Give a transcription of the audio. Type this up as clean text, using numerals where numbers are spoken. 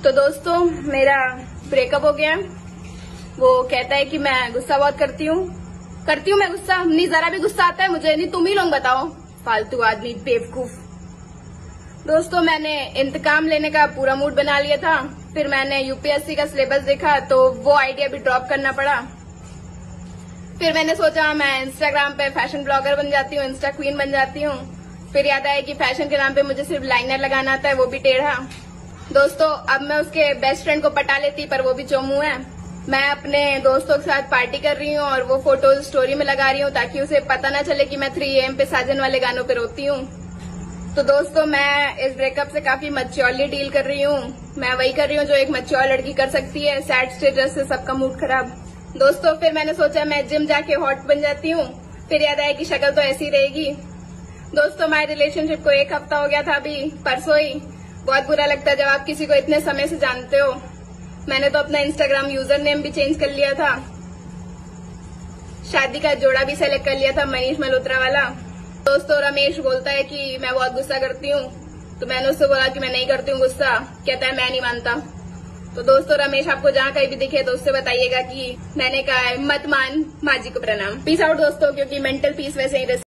तो दोस्तों मेरा ब्रेकअप हो गया। वो कहता है कि मैं गुस्सा बहुत करती हूँ मैं गुस्सा नहीं, जरा भी गुस्सा आता है मुझे नहीं, तुम ही लोग बताओ, फालतू आदमी बेवकूफ। दोस्तों मैंने इंतकाम लेने का पूरा मूड बना लिया था, फिर मैंने यूपीएससी का सिलेबस देखा तो वो आइडिया भी ड्रॉप करना पड़ा। फिर मैंने सोचा मैं इंस्टाग्राम पे फैशन ब्लॉगर बन जाती हूँ, इंस्टा क्वीन बन जाती हूँ। फिर याद आया कि फैशन के नाम पे मुझे सिर्फ लाइनर लगाना आता है, वो भी टेढ़ा। दोस्तों अब मैं उसके बेस्ट फ्रेंड को पटा लेती, पर वो भी चोमू है। मैं अपने दोस्तों के साथ पार्टी कर रही हूँ और वो फोटोज स्टोरी में लगा रही हूँ ताकि उसे पता ना चले कि मैं 3 AM पे साजन वाले गानों पे रोती हूँ। तो दोस्तों मैं इस ब्रेकअप से काफी मैच्योरली डील कर रही हूँ। मैं वही कर रही हूँ जो एक मैच्योर लड़की कर सकती है, सैड स्टेटस से सबका मूड खराब। दोस्तों फिर मैंने सोचा मैं जिम जाके हॉट बन जाती हूँ, फिर याद आया कि शक्ल तो ऐसी रहेगी। दोस्तों हमारे रिलेशनशिप को 1 हफ्ता हो गया था अभी परसों ही। बहुत बुरा लगता है जब आप किसी को इतने समय से जानते हो। मैंने तो अपना इंस्टाग्राम यूजर नेम भी चेंज कर लिया था, शादी का जोड़ा भी सेलेक्ट कर लिया था, मनीष मल्होत्रा वाला। दोस्तों रमेश बोलता है कि मैं बहुत गुस्सा करती हूँ, तो मैंने उससे बोला कि मैं नहीं करती हूँ गुस्सा, कहता है मैं नहीं मानता। तो दोस्तों रमेश आपको जहाँ कहीं भी दिखे तो उससे बताइएगा कि मैंने कहा है मत मान, माँ जी को प्रणाम। पीस आउट दोस्तों, क्योंकि मेंटल पीस वैसे ही